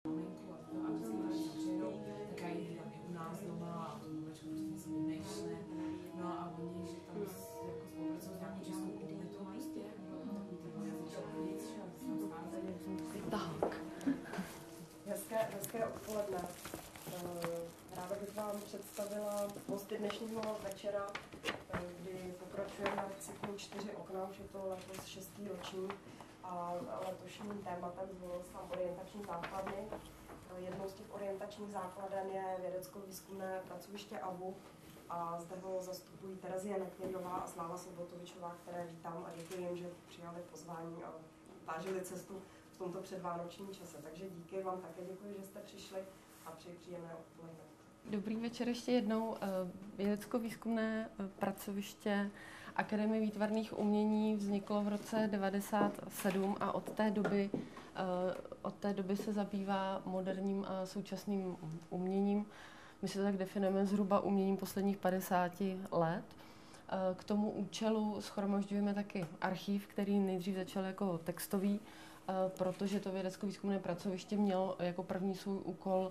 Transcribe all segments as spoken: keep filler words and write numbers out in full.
Maminkou a to, aby se tady přijedou, tak já jich dělám i u nás doma a večku prostě si vymýšlím. No a oni, že tam jako spolupracují s nějakou českou komunitou prostě, takový jazyčný nic, že se tam scházejí. Tak. Hezké, hezké odpoledne. Ráda bych vám představila hosty dnešního večera, kdy pokračujeme v cyklu Čtyři okna, už je to letos šestý ročník a letošním tématem zvolil jsem orientační základny. Jednou z těch orientačních základen je vědecko-výzkumné pracoviště A V U a zde ho zastupují Terezie Nekvědová a Sláva Sobotovičová, které vítám a děkuji jim, že přijali pozvání a vážili cestu v tomto předvánočním čase. Takže díky vám také děkuji, že jste přišli a přeji příjemné odpoledne. Dobrý večer ještě jednou. Vědecko-výzkumné pracoviště Akademie výtvarných umění vzniklo v roce devadesát sedm a od té doby, od té doby se zabývá moderním a současným uměním. My se tak definujeme zhruba uměním posledních padesáti let. K tomu účelu shromažďujeme taky archiv, který nejdřív začal jako textový, protože to vědecko-výzkumné pracoviště mělo jako první svůj úkol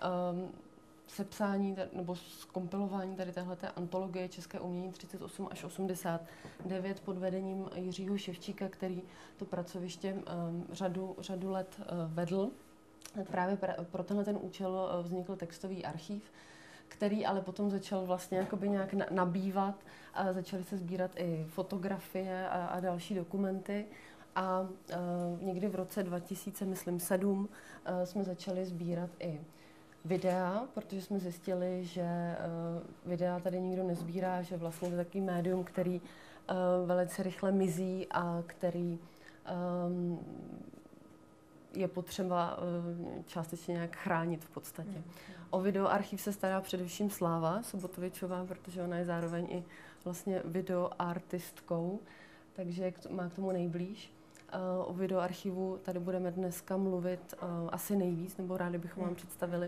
sepsání nebo zkompilování tady téhleté antologie České umění třicet osm až osmdesát devět pod vedením Jiřího Ševčíka, který to pracoviště řadu, řadu let vedl. Tak právě pro tenhle ten účel vznikl textový archiv, který ale potom začal vlastně jakoby nějak nabývat a začaly se sbírat i fotografie a, a další dokumenty. A uh, někdy v roce dva tisíce, myslím, sedm uh, jsme začali sbírat i videa, protože jsme zjistili, že uh, videa tady nikdo nezbírá, že vlastně to je takový médium, který uh, velice rychle mizí a který um, je potřeba uh, částečně nějak chránit v podstatě. Mm. O videoarchiv se stará především Sláva Sobotovičová, protože ona je zároveň i vlastně videoartistkou, takže má k tomu nejblíž. Uh, o videoarchivu tady budeme dneska mluvit uh, asi nejvíc, nebo rádi bychom vám představili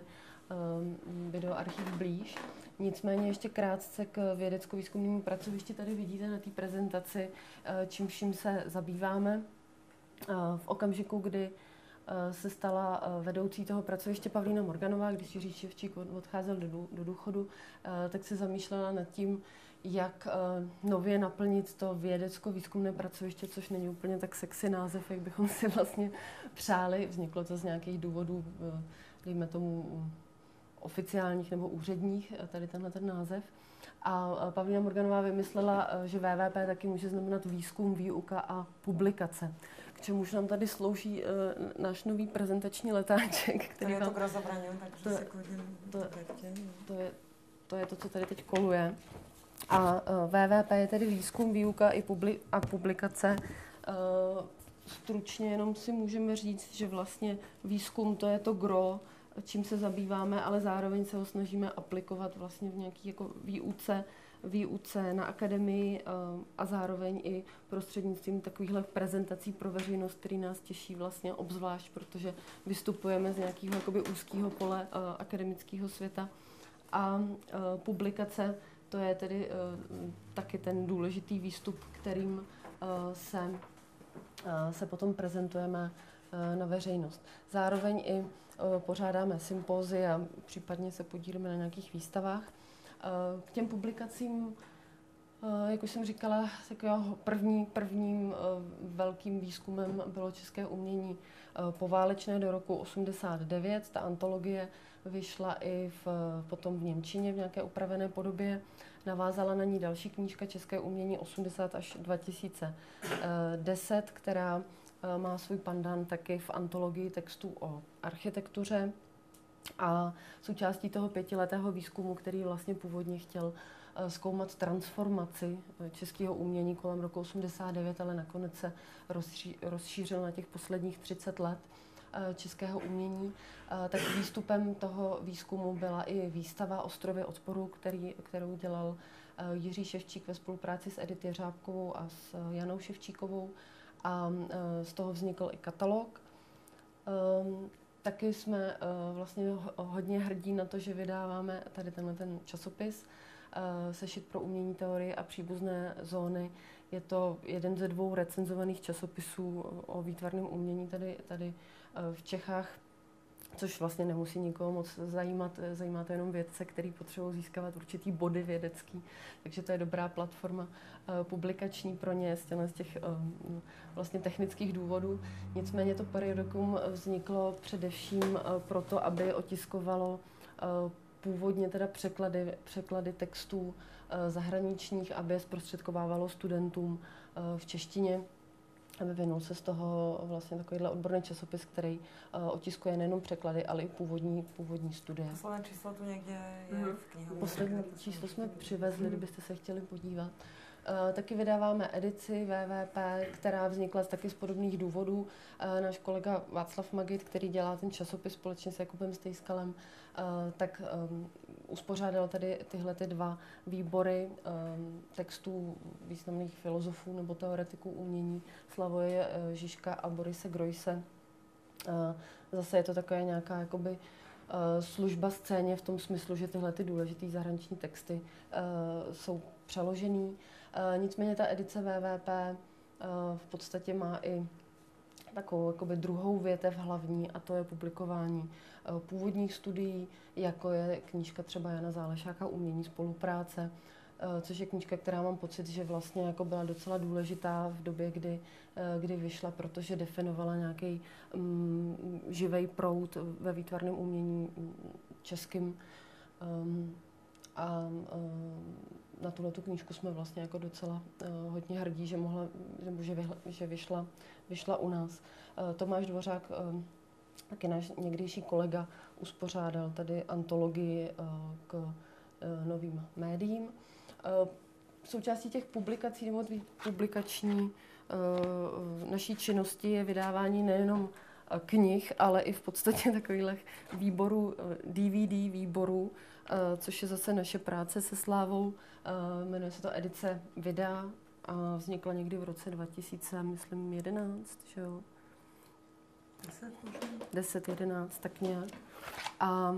uh, videoarchiv blíž. Nicméně ještě krátce k vědecko-výzkumnému pracovišti tady vidíte na té prezentaci, uh, čím vším se zabýváme. Uh, v okamžiku, kdy uh, se stala uh, vedoucí toho pracoviště Pavlína Morganová, když Jiří Ševčík odcházel do, do důchodu, uh, tak se zamýšlela nad tím, jak uh, nově naplnit to vědecko-výzkumné pracoviště, což není úplně tak sexy název, jak bychom si vlastně přáli. Vzniklo to z nějakých důvodů, uh, dejme tomu uh, oficiálních nebo úředních, uh, tady tenhle ten název. A uh, Pavlína Morganová vymyslela, uh, že W W P taky může znamenat výzkum, výuka a publikace. K čemuž nám tady slouží uh, náš nový prezentační letáček, který to je vám... to k rozobraně, takže to, si klidně to, to, je, to je to, co tady teď koluje. A uh, W W P je tedy výzkum, výuka i publi- a publikace. Uh, stručně jenom si můžeme říct, že vlastně výzkum to je to gro, čím se zabýváme, ale zároveň se ho snažíme aplikovat vlastně v nějaký jako výuce, výuce na akademii uh, a zároveň i prostřednictvím takovýchhle prezentací pro veřejnost, který nás těší vlastně obzvlášť, protože vystupujeme z nějakého jakoby úzkého pole uh, akademického světa. A uh, publikace to je tedy uh, taky ten důležitý výstup, kterým uh, se, uh, se potom prezentujeme uh, na veřejnost. Zároveň i uh, pořádáme sympózia, případně se podílíme na nějakých výstavách. Uh, k těm publikacím, uh, jak už jsem říkala, takového první, prvním uh, velkým výzkumem bylo české umění uh, poválečné do roku osmdesát devět. Ta antologie vyšla i v, potom v němčině v nějaké upravené podobě. Navázala na ní další knížka České umění osmdesát až dva tisíce deset, která má svůj pandán taky v antologii textů o architektuře. A součástí toho pětiletého výzkumu, který vlastně původně chtěl zkoumat transformaci českého umění kolem roku osmdesát devět, ale nakonec se rozší, rozšířil na těch posledních třicet let českého umění, tak výstupem toho výzkumu byla i výstava Ostrovy odporu, který, kterou dělal Jiří Ševčík ve spolupráci s Edith Jeřábkovou a s Janou Ševčíkovou a z toho vznikl i katalog. Taky jsme vlastně hodně hrdí na to, že vydáváme tady tenhle ten časopis Sešit pro umění, teorie a příbuzné zóny. Je to jeden ze dvou recenzovaných časopisů o výtvarném umění tady, tady v Čechách. což vlastně nemusí nikoho moc zajímat, zajímá to jenom vědce, který potřebují získávat určitý body vědecký, takže to je dobrá platforma uh, publikační pro ně z těch, z těch uh, vlastně technických důvodů. Nicméně to periodikum vzniklo především uh, proto, aby otiskovalo uh, původně teda překlady, překlady textů uh, zahraničních, aby je zprostředkovávalo studentům uh, v češtině. Vyvinul se z toho vlastně takovýhle odborný časopis, který uh, otiskuje nejenom překlady, ale i původní, původní studie. Posledné číslo tu někde je mm. v knihovně. Poslední číslo jsme přivezli, kdybyste se chtěli podívat. Uh, taky vydáváme edici W W P, která vznikla taky z podobných důvodů. Uh, náš kolega Václav Magit, který dělá ten časopis společně s Jakubem Stejskalem, uh, tak um, uspořádal tady tyhle ty dva výbory um, textů významných filozofů nebo teoretiků umění, Slavoje uh, Žižka a Borise Groise. Uh, zase je to taková nějaká jakoby uh, služba scéně v tom smyslu, že tyhle ty důležité zahraniční texty uh, jsou přeložený. Uh, nicméně ta edice W W P uh, v podstatě má i takovou jakoby druhou větev hlavní, a to je publikování uh, původních studií, jako je knížka třeba Jana Zálešáka Umění spolupráce, uh, což je knížka, která mám pocit, že vlastně jako byla docela důležitá v době, kdy, uh, kdy vyšla, protože definovala nějaký um, živej proud ve výtvarném umění českým. Um, a um, na tuhletu knížku jsme vlastně jako docela uh, hodně hrdí, že mohla, nebo že, vyhla, že vyšla, vyšla u nás. Uh, Tomáš Dvořák, uh, taky náš někdejší kolega, uspořádal tady antologii uh, k uh, novým médiím. Uh, součástí těch publikací nebo publikační uh, naší činnosti je vydávání nejenom knih, ale i v podstatě takových výborů, D V D výborů, což je zase naše práce se Slávou. Jmenuje se to edice Videa a vznikla někdy v roce dva tisíce, myslím, jedenáct, že jo? deset, jedenáct, tak nějak. A, a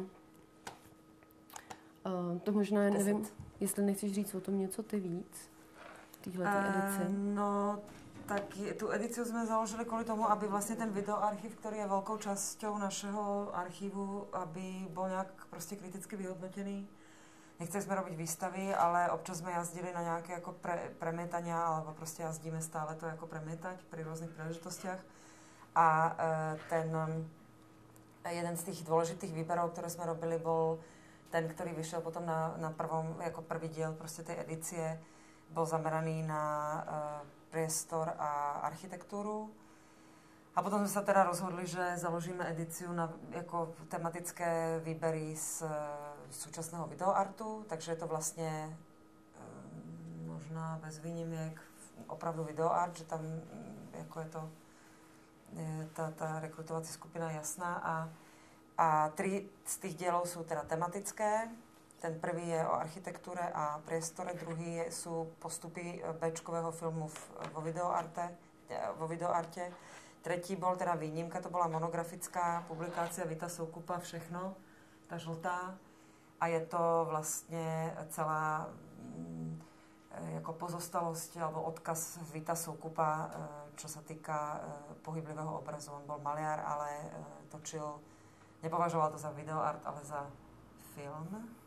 to možná, nevím, jestli nechceš říct o tom něco ty víc, týhletý edici. Uh, no, tak je, tu edíciu sme založili kvôli tomu, aby vlastne ten videoarchív, ktorý je veľkou časťou našeho archívu, aby bol nejak proste kriticky vyhodnotený. Nechceli sme robiť výstavy, ale občas sme jazdili na nejaké ako pre, premietania, alebo proste jazdíme stále to ako premietať pri rôznych príležitostiach. A e, ten jeden z tých dôležitých výberov, ktoré sme robili, bol ten, ktorý vyšiel potom na, na prvom, ako prvý diel proste tej edície, bol zameraný na e, priestor a architektúru. A potom sme sa teda rozhodli, že založíme edíciu na jako tematické výbery z e, súčasného videoartu, takže je to vlastne e, možná bez výnimiek opravdu videoart, že tam e, jako je to e, tá, tá rekrutovací skupina jasná a, a tri z tých dielov sú teda tematické. Ten prvý je o architektúre a priestore, druhý je, sú postupy béčkového filmu v, vo, videoarte, vo videoarte. Tretí bol teda výnimka, to bola monografická publikácia Vita Soukupa Všechno, tá žltá. A je to vlastne celá mm, jako pozostalosť alebo odkaz Vita Soukupa, čo sa týka pohyblivého obrazu. On bol maliar, ale točil, nepovažoval to za videoart, ale za film.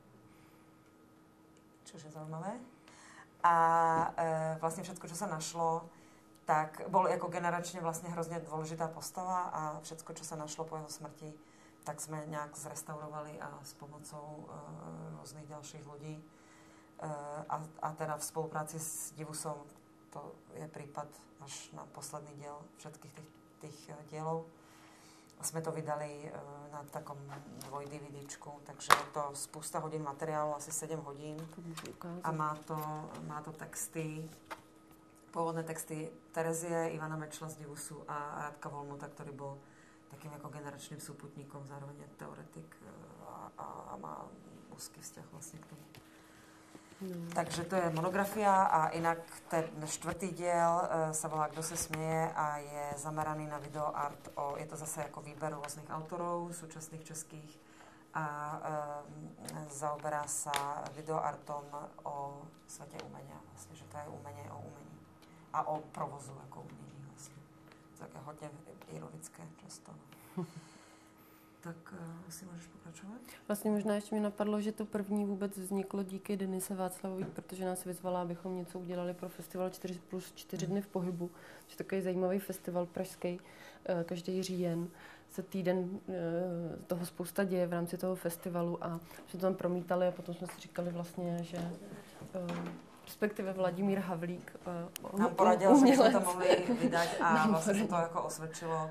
Čo je zaujímavé. A e, vlastne všetko, čo sa našlo, tak bol ako generačne vlastne hrozne dôležitá postava a všetko, čo sa našlo po jeho smrti, tak sme nejak zrestaurovali a s pomocou e, rôznych ďalších ľudí. E, a, a teda v spolupráci s Divusom, to je prípad až na posledný diel všetkých tých, tých dielov. Sme to vydali uh, na takom dvoj-DVDčku, takže je to spousta hodín materiálu, asi sedem hodín. A má to, má to texty, pôvodné texty Terezie, Ivana Mečla z Divusu a Radka Volmuta, ktorý bol takým jako generačným súputníkom, zároveň je teoretik a, a, a má úzký vzťah vlastne k tomu. No. Takže to je monografia a inak ten štvrtý diel e, sa volá Kdo se směje a je zameraný na videoart. O, je to zase jako výber rôznych autorov, súčasných českých a e, zaoberá sa videoartom o svete umenia. Vlastne, že to je umenie o umení a o provozu jako umění. Vlastne. To je také hodně ironické často. tak uh, asi můžeš pokračovat. Vlastně možná ještě mi napadlo, že to první vůbec vzniklo díky Denise Václavové, protože nás vyzvala, abychom něco udělali pro festival čtyři plus čtyři dny v pohybu. To je takový zajímavý festival pražský, každý říjen se týden toho spousta děje v rámci toho festivalu a jsme to tam promítali a potom jsme si říkali vlastně, že respektive Vladimír Havlík nám poradil, že bychom to mohli vydat a vlastně se to jako osvědčilo,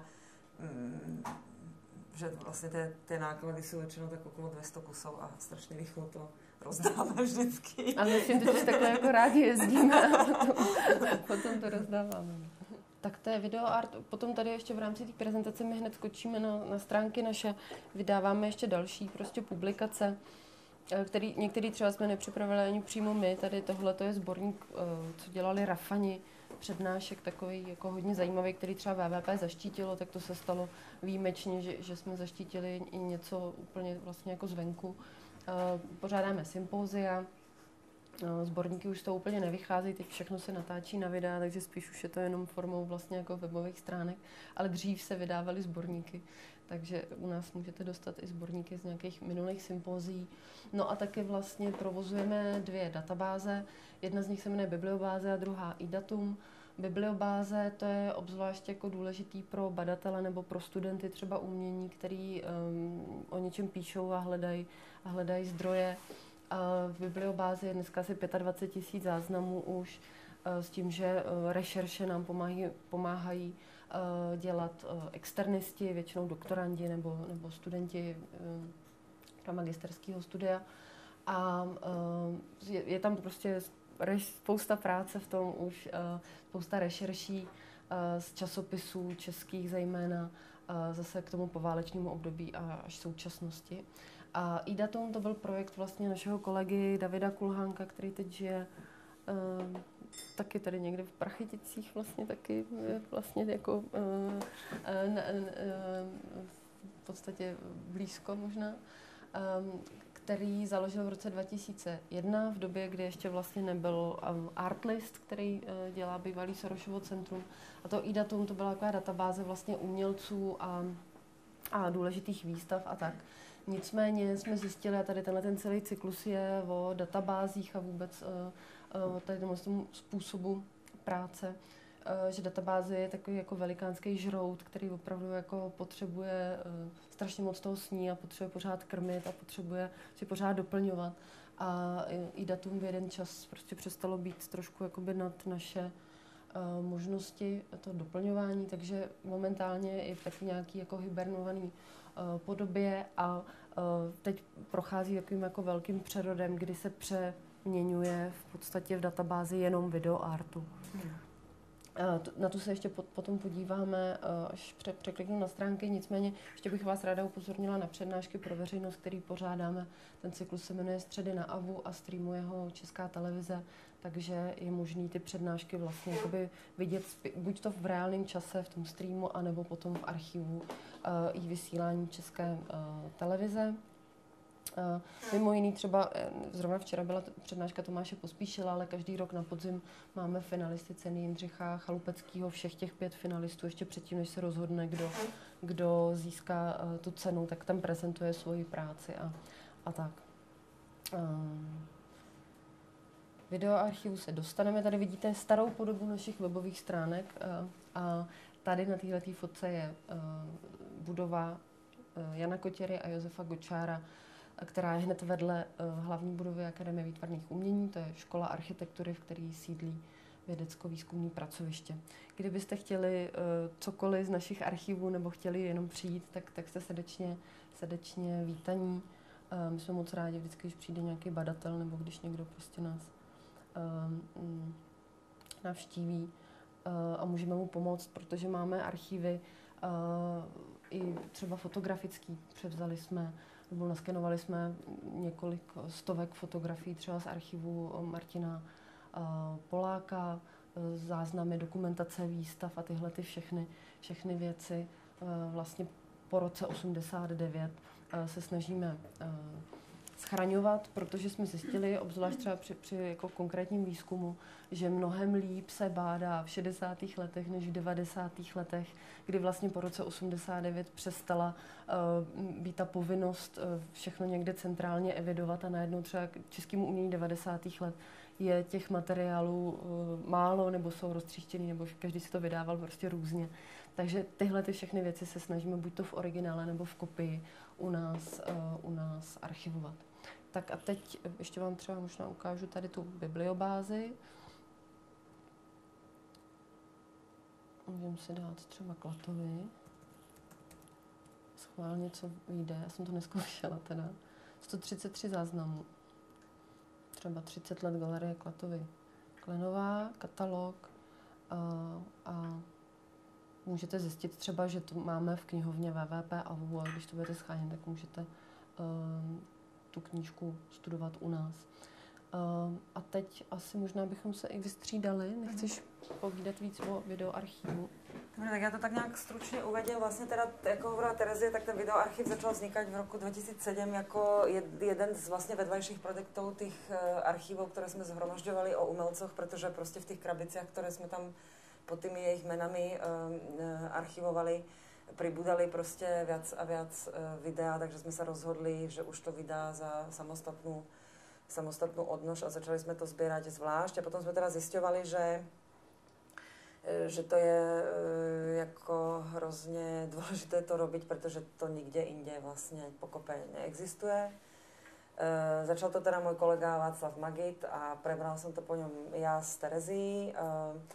že vlastně ty, ty náklady jsou většinou tak okolo dvě stě kusů a strašně rychle to rozdáme vždycky. A myslím, že takhle jako rádi jezdíme a potom, potom to rozdáváme. Tak to je videoart. Potom tady ještě v rámci té prezentace my hned skočíme na, na stránky naše. Vydáváme ještě další prostě publikace, který, některý třeba jsme nepřipravili ani přímo my. Tady tohle to je sborník, co dělali Rafani, přednášek takový jako hodně zajímavý, který třeba V V P zaštítilo, tak to se stalo výjimečně, že, že jsme zaštítili i něco úplně vlastně jako zvenku. Pořádáme sympózia, sborníky už to úplně nevycházejí, teď všechno se natáčí na videa, takže spíš už je to jenom formou vlastně jako webových stránek, ale dřív se vydávaly sborníky, takže u nás můžete dostat i sborníky z nějakých minulých sympózií. No a taky vlastně provozujeme dvě databáze, jedna z nich se jmenuje Bibliobáze a druhá iDatum. Bibliobáze to je obzvlášť jako důležitý pro badatele nebo pro studenty třeba umění, který um, o něčem píšou a hledají a hledají zdroje. V bibliobázi je dneska asi dvacet pět tisíc záznamů už s tím, že rešerše nám pomáhají, pomáhají dělat externisti, většinou doktorandi nebo, nebo studenti magisterského studia. A je, je tam prostě spousta práce v tom už, spousta rešerší z časopisů českých zejména, zase k tomu poválečnému období a až současnosti. A iDatum to byl projekt vlastně našeho kolegy Davida Kulhánka, který teď žije uh, taky tady někde v Prachyticích vlastně taky vlastně jako uh, uh, uh, v podstatě blízko možná, um, který založil v roce dva tisíce jedna v době, kdy ještě vlastně nebyl um, Artlist, který uh, dělá bývalý Sorošovo centrum. A to iDatum to byla taková databáze vlastně umělců a, a důležitých výstav a tak. Nicméně jsme zjistili, a tady tenhle ten celý cyklus je o databázích a vůbec uh, tady tomu způsobu práce, uh, že databáze je takový jako velikánský žrout, který opravdu jako potřebuje uh, strašně moc toho sní a potřebuje pořád krmit a potřebuje si pořád doplňovat. A iDatum v jeden čas prostě přestalo být trošku jakoby nad naše uh, možnosti to doplňování, takže momentálně je v taky nějaký jako hibernovaný podobě a teď prochází takovým jako velkým přerodem, kdy se přeměňuje v podstatě v databázi jenom videoartu. Hmm. Na tu se ještě potom podíváme, až překliknu na stránky, nicméně ještě bych vás ráda upozornila na přednášky pro veřejnost, který pořádáme. Ten cyklus se jmenuje Středy na Avu a streamuje ho Česká televize, takže je možný ty přednášky vlastně jakoby vidět buď to v reálném čase v tom streamu, anebo potom v archivu i vysílání České televize. Uh, mimo jiný třeba, zrovna včera byla přednáška Tomáše Pospíšila, ale každý rok na podzim máme finalisty ceny Jindřicha Chalupeckého, všech těch pět finalistů, ještě předtím, než se rozhodne, kdo, kdo získá uh, tu cenu, tak tam prezentuje svoji práci a, a tak. Uh, videoarchivu se dostaneme, tady vidíte starou podobu našich webových stránek uh, a tady na této fotce je uh, budova uh, Jana Kotěry a Josefa Gočára, která je hned vedle uh, hlavní budovy Akademie výtvarných umění, to je škola architektury, v které sídlí vědecko-výzkumné pracoviště. Kdybyste chtěli uh, cokoliv z našich archivů nebo chtěli jenom přijít, tak, tak jste srdečně, srdečně vítaní. Uh, my jsme moc rádi vždycky, když přijde nějaký badatel nebo když někdo prostě nás uh, um, navštíví uh, a můžeme mu pomoct, protože máme archivy uh, i třeba fotografický, převzali jsme nebo naskenovali jsme několik stovek fotografií třeba z archivu Martina uh, Poláka, uh, záznamy, dokumentace výstav a tyhle ty všechny, všechny věci. Uh, vlastně po roce osmdesát devět uh, se snažíme uh, schraňovat, protože jsme zjistili, obzvlášť třeba při, při jako konkrétním výzkumu, že mnohem líp se bádá v šedesátých letech než v devadesátých letech, kdy vlastně po roce osmdesát devět přestala uh, být ta povinnost uh, všechno někde centrálně evidovat a najednou třeba k českému umění devadesátých let je těch materiálů uh, málo nebo jsou roztříštěný, nebo každý si to vydával prostě různě. Takže tyhle ty všechny věci se snažíme buď to v originále nebo v kopii u nás, uh, u nás archivovat. Tak a teď ještě vám třeba možná ukážu tady tu bibliobázi. Můžeme si dát třeba Klatovy. Schválně, co vyjde. Já jsem to neskoušela teda. sto třicet tři záznamů. Třeba třicet let galerie Klatovy. Klenová, katalog a, a můžete zjistit třeba, že to máme v knihovně W W P A V U, a když to budete schánět, tak můžete um, tu knížku studovat u nás. Um, a teď asi možná bychom se i vystřídali. Nechceš povídat víc o videoarchivu? Dobre, tak já to tak nějak stručně uvedím. Vlastně teda, jako hovorila Terezie, tak ten videoarchiv začal vznikat v roku dva tisíce sedm jako jeden z vlastně vedlejších projektů těch archívů, které jsme zhromažďovali o umelcoch, protože prostě v těch krabiciach, které jsme tam pod tými jejich jmenami um, archivovali, pribudali prostě viac a viac uh, videa, takže jsme se rozhodli, že už to vydá za samostatnou, samostatnou odnož a začali jsme to sbírať zvlášť. A potom jsme teda zisťovali, že že to je jako hrozně důležité to robiť, protože to nikde inde vlastně pokope neexistuje. E, začal to teda můj kolega Václav Magit a prebral jsem to po něm já s Terezí. E,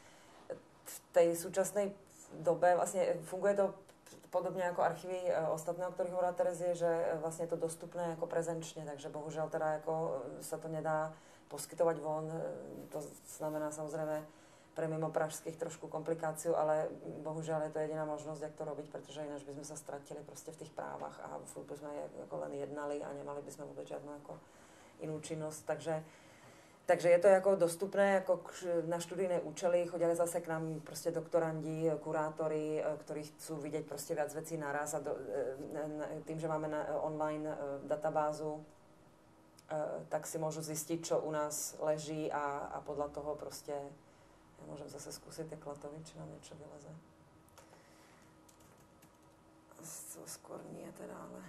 v té současné době vlastně funguje to podobně jako archivy ostatné, o kterých hovorila Terezie, že vlastně je to dostupné jako prezenčně, takže bohužel teda jako se to nedá poskytovat von. To znamená samozřejmě pre mimo pražských trošku komplikáciu, ale bohužel je to jediná možnost, jak to robiť, protože jinak bychom se ztratili prostě v těch právách a furt bychom jako len jednali a nemali bychom vůbec žádnou jako jinou činnost, takže takže je to jako dostupné jako na studijné účely, chodili zase k nám prostě doktorandi, kurátori, ktorí chcú vidieť prostě viac vecí naraz a do, tým, že máme na online databázu, tak si môžu zistiť, čo u nás leží a, a podľa toho prostě ja môžem zase skúsiť tie Klatovy, či nám niečo vyleze. To skôr nie teda, ale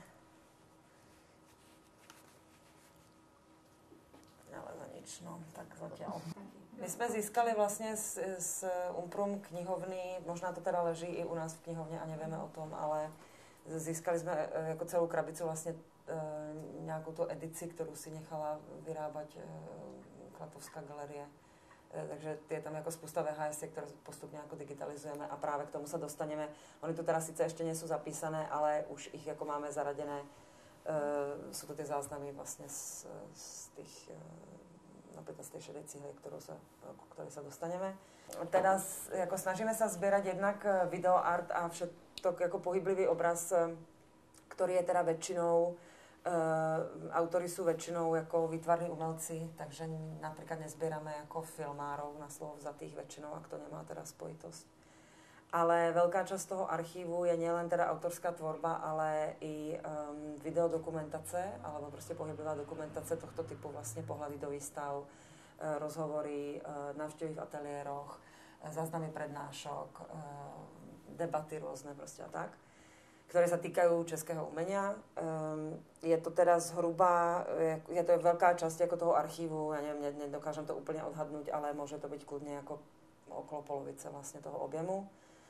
neleze nič, no, tak zatiaľ. My jsme získali vlastně z, z Umprum knihovny, možná to teda leží i u nás v knihovně a nevieme o tom, ale získali jsme jako celou krabicu vlastně e, nějakou tu edici, kterou si nechala vyrábať e, Klatovská galerie. E, takže je tam jako spousta V H S, které postupně jako digitalizujeme a právě k tomu se dostaneme. Oni tu teda sice ještě nejsou zapísané, ale už ich jako máme zaraděné. E, jsou to ty záznamy vlastně z, z těch e, napríklad z tej šedej cihly, ktorú sa, ku ktorej sa dostaneme. Teda jako snažíme sa zbierať jednak videoart a všetko jako pohyblivý obraz, ktorý je teda väčšinou, e, autory sú väčšinou jako výtvarní umelci, takže napríklad nezbierame jako filmárov na slovo vzatých väčšinou, ak to nemá teda spojitosť. Ale veľká časť toho archívu je nielen teda autorská tvorba, ale i um, videodokumentace, alebo prostě pohyblivá dokumentace tohto typu, vlastně pohledy do výstav, uh, rozhovory, uh, návštěvy v ateliéroch, uh, záznamy prednášok, uh, debaty různé prostě a tak, které se týkají českého umenia. Um, je to teda zhruba, je, je to velká část jako toho archívu, já nevím, nedokážem to úplně odhadnout, ale může to být kludně jako okolo polovice vlastně toho objemu.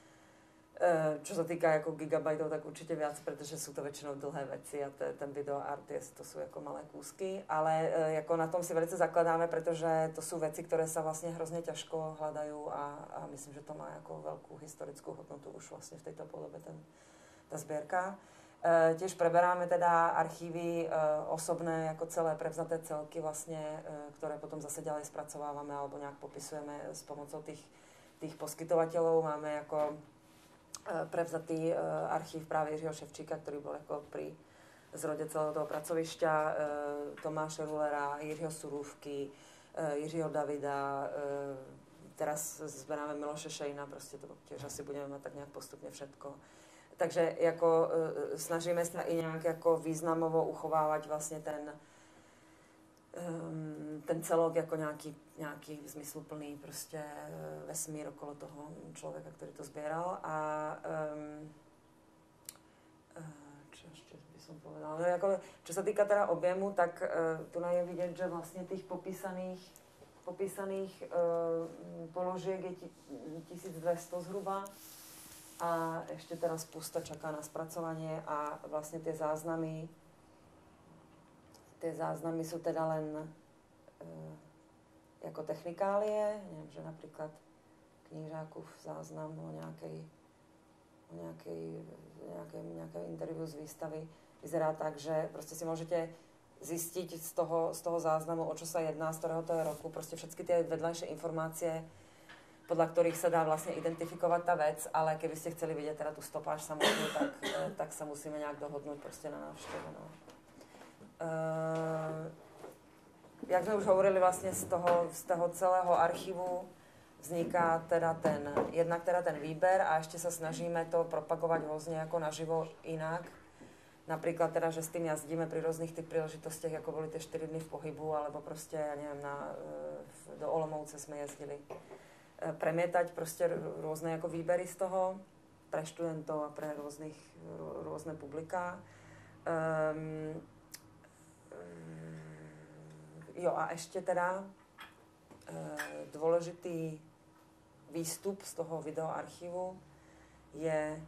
Čo sa týka jako gigabajtov, tak určitě viac, protože jsou to většinou dlhé věci a te, ten videoart, je, to jsou jako malé kúsky, ale jako na tom si velice zakladáme, protože to jsou věci, které se vlastně hrozně těžko hledají a, a myslím, že to má jako velkou historickou hodnotu už vlastně v této podobě ten, ta sbírka. E, těž preberáme teda archívy e, osobné, jako celé prevzaté celky vlastně, e, které potom zase ďalej zpracováváme alebo nějak popisujeme s pomocou těch, těch poskytovatelů. Máme jako prevzatý archív právě Jiřího Ševčíka, který byl jako pri zrode celého toho pracovišťa, Tomáše Rulera, Jiřího Surůvky, Jiřího Davida, teraz zberáme Miloše Šejna, prostě to těž asi budeme mít tak nějak postupně všetko. Takže jako snažíme se i nějak jako významovo uchovávat vlastně ten, um, ten celok jako nějaký, nějaký zmysluplný prostě vesmír okolo toho člověka, který to sbíral. A um, čo ešte by som povedala, no, jako, čo sa týka teda objemu, tak uh, tu je vidět, že vlastně těch popísaných, popísaných uh, položiek je tisíc dve sto zhruba a ještě teda spousta čaká na zpracovanie a vlastně ty záznamy ty záznamy jsou teda len uh, jako technikálie, nevím, že například knížákův záznam o nějakej o nějakej, nějaké, nějaké interview z výstavy vyzerá tak, že prostě si můžete zjistit z toho, z toho záznamu, o čo sa jedná, z ktorého to je roku, prostě všetky ty vedľajšie informácie, podľa ktorých sa dá vlastne identifikovat ta vec, ale keby ste chceli vidět teda tu stopáž samotnou, tak, tak sa musíme nějak dohodnout prostě na návštěvu. No. Uh, jak sme už hovorili vlastně z toho, z toho celého archivu, vzniká teda ten, jednak teda ten výber a ještě se snažíme to propagovat hrozně jako naživo jinak. Například teda, že s tím jazdíme při různých těch příležitostech, jako byly ty čtyři dny v pohybu, alebo prostě, já nevím, na, do Olomouce jsme jezdili. Premietať prostě různé jako výbery z toho, pre študentov a pre různých, různé publika. Um, jo a ještě teda dôležitý výstup z toho videoarchivu je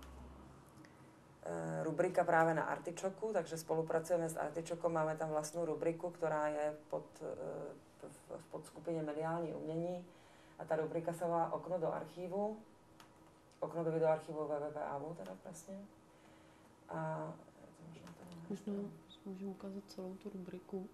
rubrika právě na Artičoku, takže spolupracujeme s Artičokom, máme tam vlastnou rubriku, která je pod, v podskupině mediální umění a ta rubrika se volá Okno do archivu, okno do videoarchivu W W W tečka A V U teda vlastně. A možná tady možná můžu ukázat celou tu rubriku.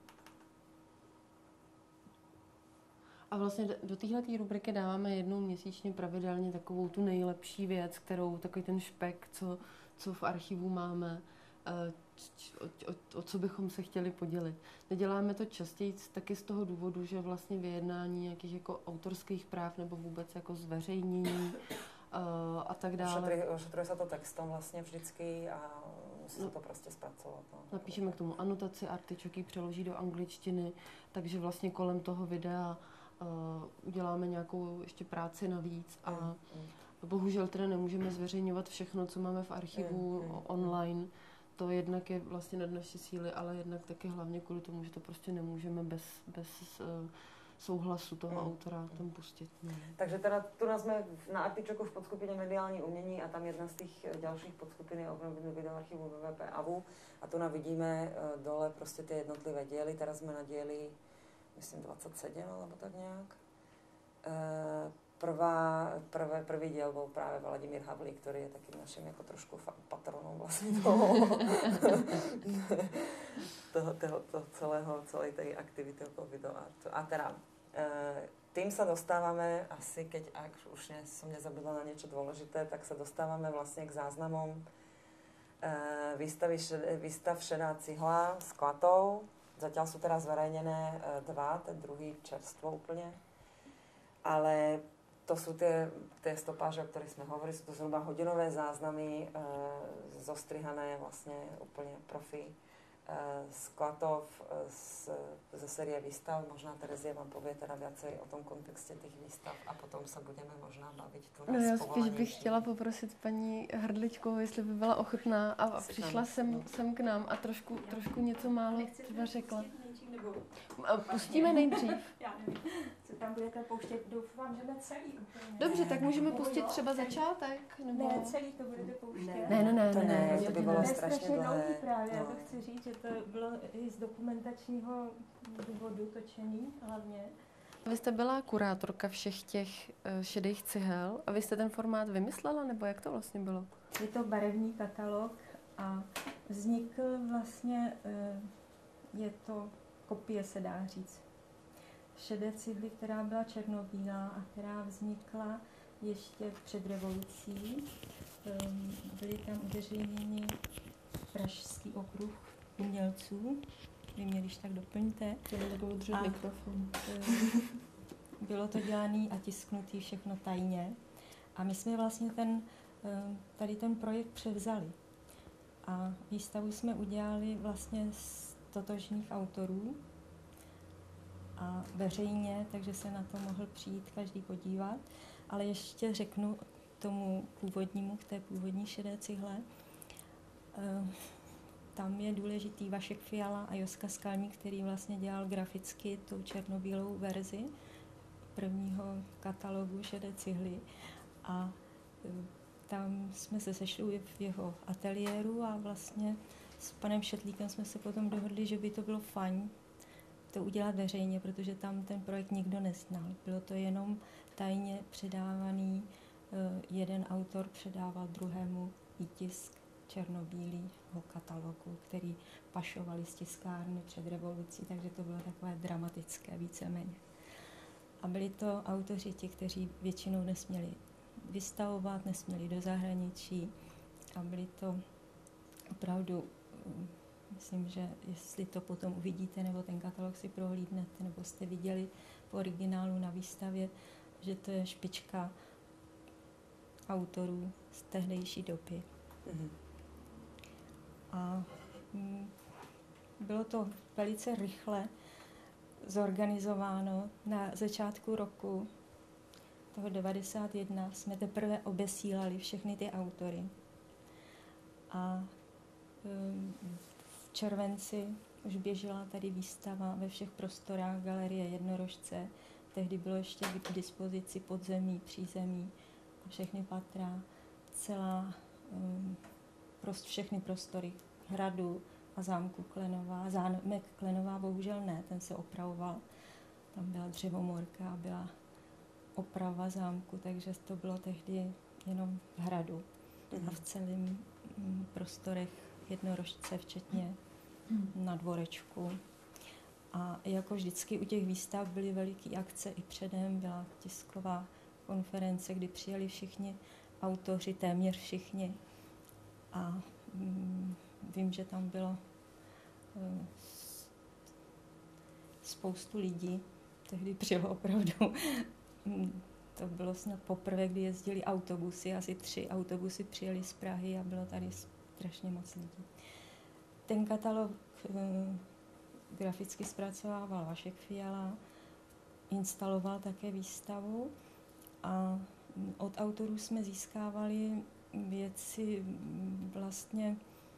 A vlastně do téhleté rubriky dáváme jednou měsíčně pravidelně takovou tu nejlepší věc, kterou, takový ten špek, co, co v archivu máme, o, o, o co bychom se chtěli podělit. Neděláme to častěji taky z toho důvodu, že vlastně vyjednání nějakých jako autorských práv nebo vůbec jako zveřejnění a tak dále. Ošetruje se to textem vlastně vždycky a musí se no, to prostě zpracovat. No. Napíšeme k tomu anotaci, Artičok ji přeloží do angličtiny, takže vlastně kolem toho videa Uh, uděláme nějakou ještě práci navíc a mm, mm. bohužel teda nemůžeme zveřejňovat všechno, co máme v archivu mm, mm, online. To jednak je vlastně nad naší síly, ale jednak taky hlavně kvůli tomu, že to prostě nemůžeme bez, bez uh, souhlasu toho mm, autora tam pustit. No. Takže teda tu nás jsme na Artičoku v podskupině mediální umění a tam jedna z těch dalších podskupin je obnovený videoarchivu W W W tečka A V U a tu vidíme uh, dole prostě ty jednotlivé díly. Teraz jsme na díly myslím dvacet sedm, alebo tak nějak. E, prvá, prvé, prvý díl byl právě Vladimír Havlík, který je takým naším jako trošku patronom vlastně toho, toho, toho, toho celého, celé té aktivity okolo videoartu. A teda, e, tým sa dostáváme asi, keď ak už ne, som nezabudla na niečo dôležité, tak sa dostáváme vlastně k záznamom e, výstavy, výstav Šedá cihla s Klatou. Zatiaľ sú teraz zverejnené dva, ten druhý čerstvo úplne. Ale to sú tie, tie stopáže, o ktorých sme hovorili, sú to zhruba hodinové záznamy, e, zostrihané vlastne úplne profi z Klatov, z, ze série výstav. Možná Terezie vám povie teda viacej o tom kontexte těch výstav a potom se budeme možná bavit tu. No já spíš bych chtěla poprosit paní Hrdličkovou, jestli by byla ochotná a, a přišla sem, sem k nám a trošku, trošku něco málo třeba řekla. Pustíme nejdřív. Já nevím, co tam budete pouštět. Doufám, že ne celý úplně. Dobře, tak můžeme pustit třeba začátek? Nebo... Ne, celý to budete pouštět. Ne, ne, ne. To ne, ne, to by bylo strašně dlouhé. Právě, no. já to chci říct, že to bylo i z dokumentačního důvodu točený hlavně. Vy jste byla kurátorka všech těch šedých cihel a vy jste ten formát vymyslela, nebo jak to vlastně bylo? Je to barevný katalog a vznikl vlastně, je to kopie, se dá říct, šedé cihly, která byla černobílá a která vznikla ještě před revolucí. Byly tam uveřejněni Pražský okruh umělců. Vy mě když tak doplňte. A mikrofon. Bylo to dělané a tisknutý všechno tajně. A my jsme vlastně ten, tady ten projekt převzali. A výstavu jsme udělali vlastně z totožných autorů. a veřejně, takže se na to mohl přijít každý podívat. Ale ještě řeknu tomu původnímu, k té původní šedé cihle. Tam je důležitý Vašek Fiala a Joska Skalník, který vlastně dělal graficky tu černobílou verzi prvního katalogu šedé cihly. A tam jsme se sešli v jeho ateliéru a vlastně s panem Šetlíkem jsme se potom dohodli, že by to bylo fajn to udělat veřejně, protože tam ten projekt nikdo neznal. Bylo to jenom tajně předávaný, jeden autor předával druhému výtisk černobílého katalogu, který pašovali z tiskárny před revolucí, takže to bylo takové dramatické víceméně. A byli to autoři ti, kteří většinou nesměli vystavovat, nesměli do zahraničí a byli to opravdu, myslím, že jestli to potom uvidíte, nebo ten katalog si prohlídnete, nebo jste viděli po originálu na výstavě, že to je špička autorů z tehdejší doby. Mm-hmm. A mm, bylo to velice rychle zorganizováno. Na začátku roku toho devadesát jedna jsme teprve obesílali všechny ty autory. A um, v červenci už běžela tady výstava ve všech prostorách Galerie Jednorožce. Tehdy bylo ještě k dispozici podzemí, přízemí a všechny patra, celá, um, prost, všechny prostory hradu a zámku Klenová. Zámek Klenová bohužel ne, ten se opravoval. Tam byla dřevomorka a byla oprava zámku, takže to bylo tehdy jenom v hradu mm. a v celém um, prostorech Jednorožce, včetně mm. na dvorečku. A jako vždycky u těch výstav byly veliké akce i předem, byla tisková konference, kdy přijeli všichni autoři, téměř všichni. A mm, vím, že tam bylo uh, spoustu lidí, tehdy přijelo opravdu. To bylo snad poprvé, kdy jezdili autobusy, asi tři autobusy přijeli z Prahy a bylo tady strašně moc lidí. Ten katalog uh, graficky zpracovával Vašek Fiala, instaloval také výstavu a od autorů jsme získávali věci vlastně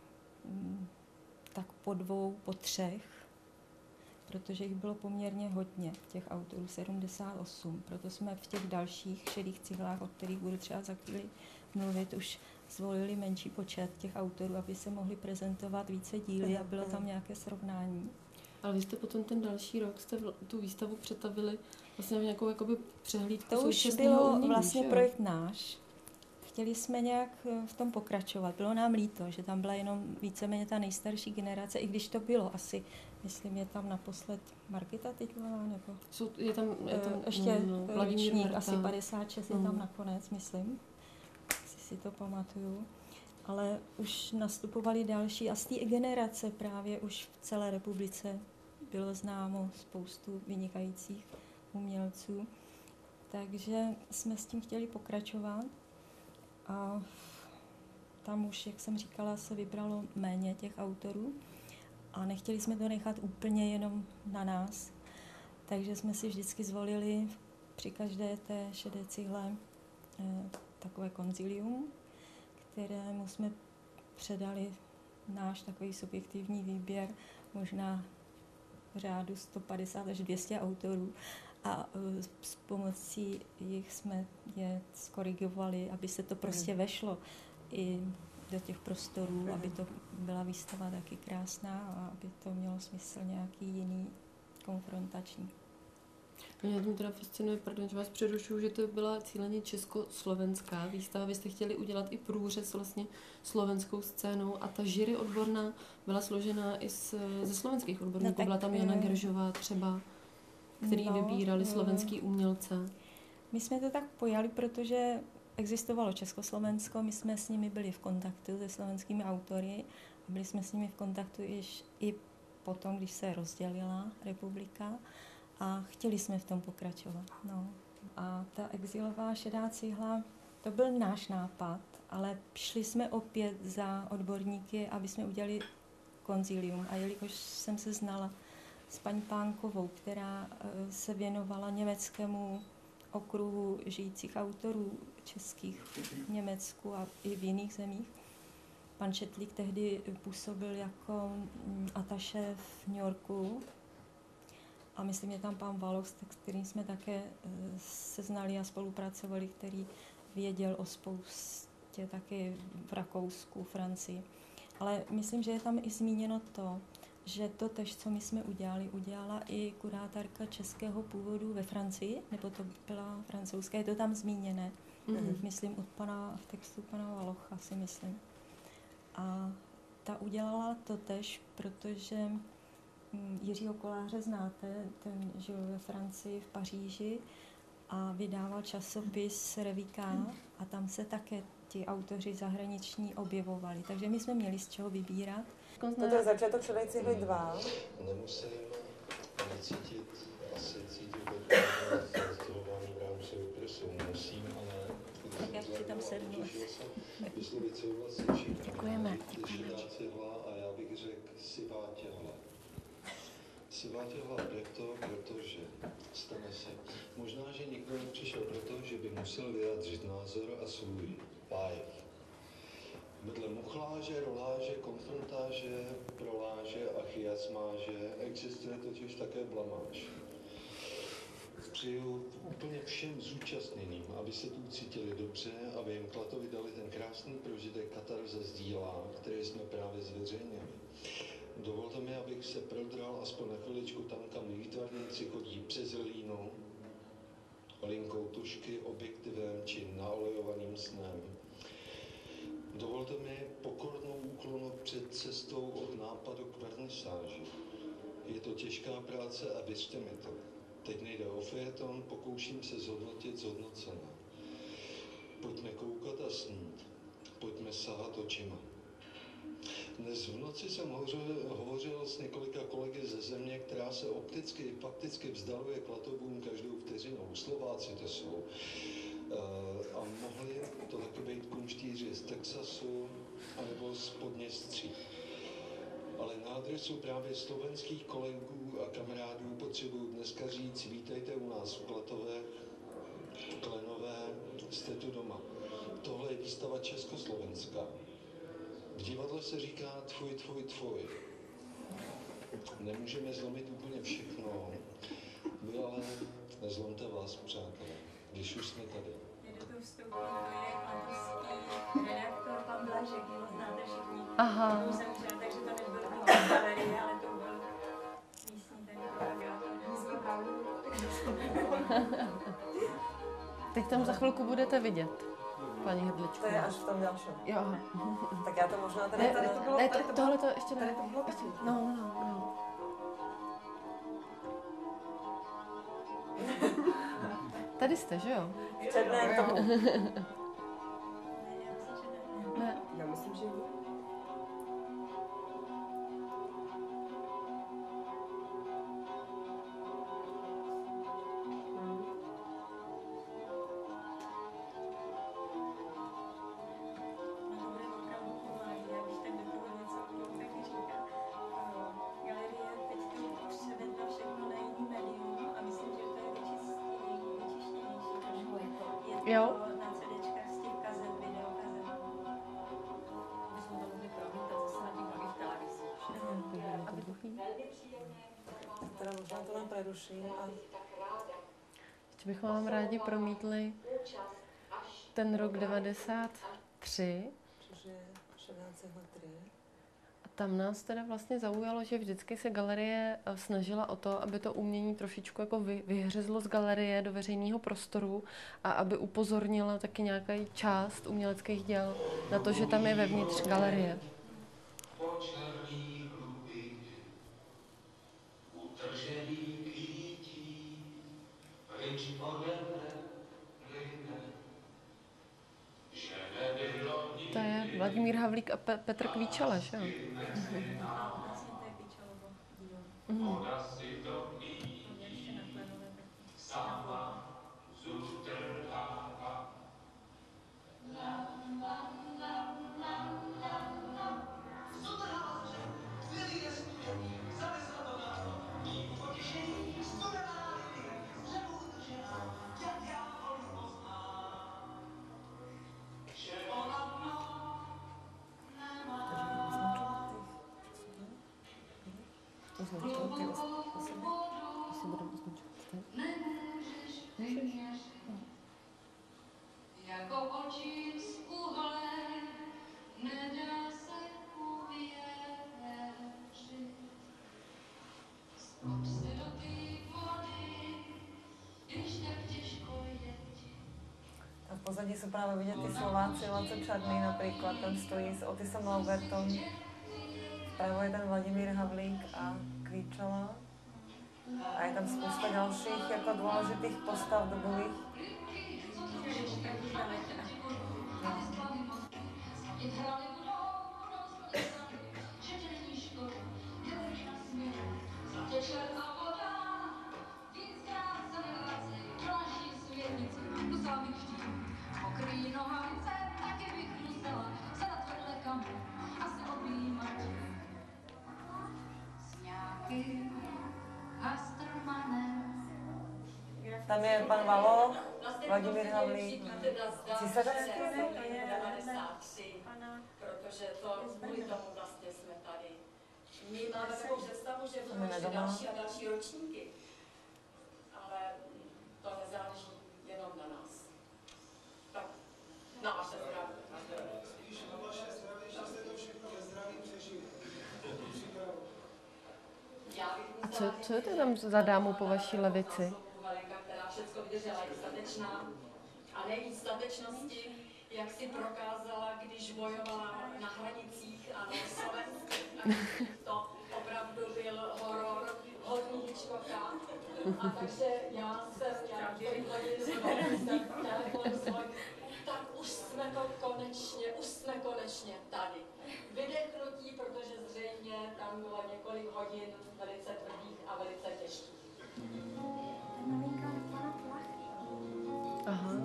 tak po dvou, po třech, protože jich bylo poměrně hodně, těch autorů, sedmdesát osm. Proto jsme v těch dalších šedých cihlách, o kterých budu třeba za chvíli mluvit, už zvolili menší počet těch autorů, aby se mohli prezentovat více díly a bylo tam nějaké srovnání. Ale vy jste potom ten další rok jste tu výstavu přetavili vlastně v nějakou jakoby přehlídku to už bylo umění, vlastně projekt náš. Chtěli jsme nějak v tom pokračovat. Bylo nám líto, že tam byla jenom víceméně ta nejstarší generace, i když to bylo asi, myslím, je tam naposled Margita Tytlová, nebo... Jsou, je tam, je tam ještě no, ročník, asi padesát šest mm. je tam nakonec, myslím. Si si to pamatuju. Ale už nastupovali další a z té generace právě už v celé republice bylo známo spoustu vynikajících umělců. Takže jsme s tím chtěli pokračovat. A tam už, jak jsem říkala, se vybralo méně těch autorů a nechtěli jsme to nechat úplně jenom na nás. Takže jsme si vždycky zvolili při každé té šedé cihle eh, takové konzilium, kterému jsme předali náš takový subjektivní výběr, možná v řádu sto padesát až dvě stě autorů. A uh, s pomocí jich jsme je skorigovali, aby se to prostě vešlo i do těch prostorů, aby to byla výstava taky krásná a aby to mělo smysl nějaký jiný konfrontační. Mě to teda fascinuje, pardon, že vás přerušuju, že to byla cíleně československá výstava. Vy jste chtěli udělat i průřez vlastně slovenskou scénou a ta jury odborná byla složená i z, ze slovenských odborníků. No, byla tam Jana Geržová třeba, který no, vybírali slovenský umělce. My jsme to tak pojali, protože existovalo Československo, my jsme s nimi byli v kontaktu se slovenskými autory a byli jsme s nimi v kontaktu již i potom, když se rozdělila republika a chtěli jsme v tom pokračovat. No. A ta exilová šedá cihla, to byl náš nápad, ale šli jsme opět za odborníky, aby jsme udělali konzilium. A jelikož jsem se znala s paní Pánkovou, která uh, se věnovala německému okruhu žijících autorů českých v Německu a i v jiných zemích. Pan Četlík tehdy působil jako ataše v New Yorku a myslím, je tam pan Valost, s kterým jsme také se znali a spolupracovali, který věděl o spoustě taky v Rakousku, Francii. Ale myslím, že je tam i zmíněno to, že to tež, co my jsme udělali, udělala i kurátorka českého původu ve Francii, nebo to byla francouzská, je to tam zmíněné, mm-hmm. myslím od pana, v textu pana Valocha si myslím. A ta udělala to tež, protože Jiřího Koláře znáte, ten žil ve Francii, v Paříži a vydával časopis Revíka a tam se také ti autoři zahraniční objevovali. Takže my jsme měli z čeho vybírat. Toto je začátek Šedé cihly dva. Nemusím necítit, asi cítit rozdělování v rámci opresu. Musím, ale tak já si tam sednu. Vyslovit souhlas se vším. Děkujeme. Šedá cihla a já bych řekl sivá těhla. Sivá těhla proto, protože stane se. Možná, že někdo přišel proto, že by musel vyjádřit názor a svůj pájev. Vedle muchláže, roláže, konfrontáže, proláže a chiasmáže existuje totiž také blamáž. Přeju úplně všem zúčastněným, aby se tu cítili dobře, aby jim Klatovi dali ten krásný prožitek katarze z díla, který jsme právě zveřejnili. Dovolte mi, abych se prodral aspoň na chviličku tam, kam výtvarníci chodí přes línu, linkou tušky, objektivem či naolejovaným snem. Dovolte mi pokornou úklonu před cestou od nápadu k vernisáži. Je to těžká práce a věřte mi to. Teď nejde o fejeton, pokouším se zhodnotit zhodnocené. Pojďme koukat a snít. Pojďme sahat očima. Dnes v noci jsem hovořil, hovořil s několika kolegy ze země, která se opticky i fakticky vzdaluje Klatovům každou vteřinou. Slováci to jsou. A mohli to taky být kumštíři z Texasu anebo z Podněstří. Ale na adresu právě slovenských kolegů a kamarádů potřebuji dneska říct, vítejte u nás v Klatovech, Klenové, jste tu doma. Tohle je výstava československá. V divadle se říká tvoj, tvoj, tvoj. Nemůžeme zlomit úplně všechno. Vy ale nezlomte vás, přátelé, když už jsme tady. Je do toho vstoupil redaktor pan Blažek, jeho znáte všichni. Aha. To jsem chtěla, takže to nebyl v galerii, ale to byl místní ten propagátor. Teď tam za chvilku budete vidět, paní Hrdličko. To je až v tom dalším. Jo, aha. Tak já to možná tady... Ne, tady ne, to bylo, ne, tady to, to tohle bylo, to ještě ne. tady to bylo Ještě, taky. no, no, no. Tady jste, že jo? Černé k tomu. Ne. Já myslím, že jo. Jo. Na CDčkách z těch kazet, videokazet. Bychom to mohli promítat zase na těch nových televizích. Teda možná to nám preruším a... Ještě bychom vám rádi promítli ten rok devadesát tři. Což je Šedá cihla tři. A tam nás teda vlastně zaujalo, že vždycky se galerie snažila o to, aby to umění trošičku jako vy, vyhřezlo z galerie do veřejného prostoru a aby upozornila taky nějaká část uměleckých děl na to, že tam je vevnitř galerie. To je Vladimír Havlík a Pe- Petr Kvíčela, že jo? A vlastně to je Kvíčelovo dílo. Mhm. Ještě na Klenové, tak Zodrhává se, chvíli je skvělý, zamysl to na to, mý pozadí sú práve vidieť tí Slováci, Laco Čarný napríklad, tam stojí s Otisom Laubertom. Vpravo je ten Vladimír Havlík a Kvíčová. A je tam spousta ďalších jako dôležitých postav dobových. Tam je pan Valoch, Vladimír Havlík, Císařovský devadesát protože to kvůli tomu vlastně jsme tady. My máme takovou představu, že budou ještě další a další ročníky, ale to nezáleží jenom na nás. Tak, na vaše zdraví. Na vaše zdraví, že jste to všechno ve zdraví přežili. Co, co je to tam za dámu po vaší levici? Která všechno vydržela, je statečná. A nejvíc statečnosti, jak si prokázala, když bojovala na hranicích a na Slovensku. To opravdu byl horor, hodný Hitchcocka. A takže já jsem, já bych tak už jsme to konečně, už jsme konečně tady. Vydechnutí, protože zřejmě tam bylo několik hodin velice tvrdých a velice těžkých. Aha.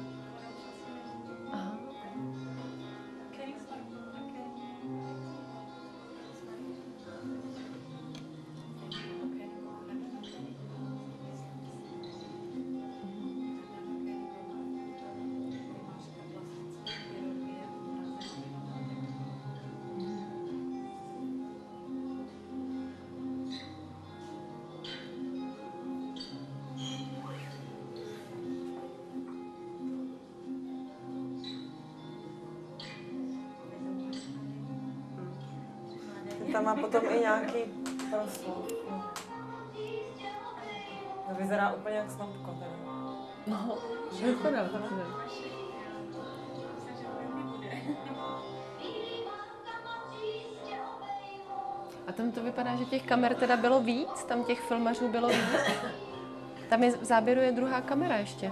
Aha. Tam má potom i nějaký proslov. To vyzerá úplně jak snopko teda. No, škoda. A tam to vypadá, že těch kamer teda bylo víc, tam těch filmařů bylo víc. Tam je v záběru je druhá kamera ještě.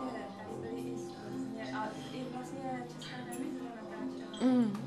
Mm.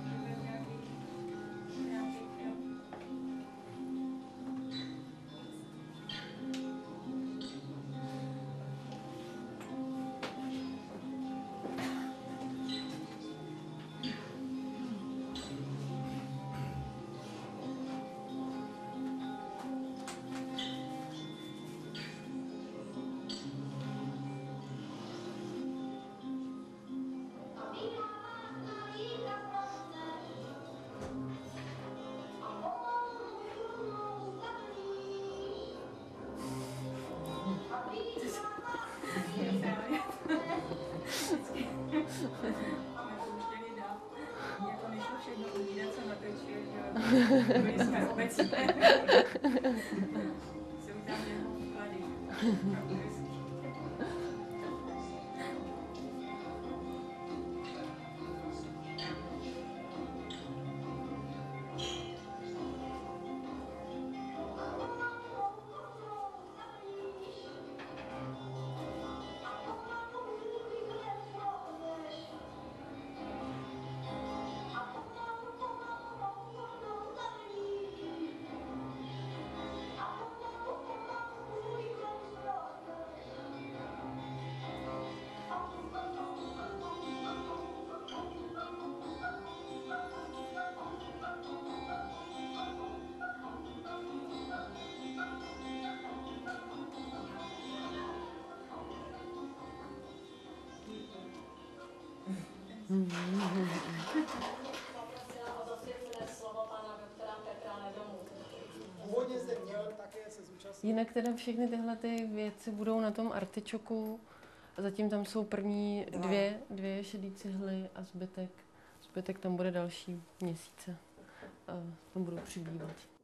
Jinak teda všechny tyhle ty věci budou na tom artičoku. Zatím tam jsou první dvě, dvě šedý cihly a zbytek, zbytek tam bude další měsíce. A tam budou přibývat.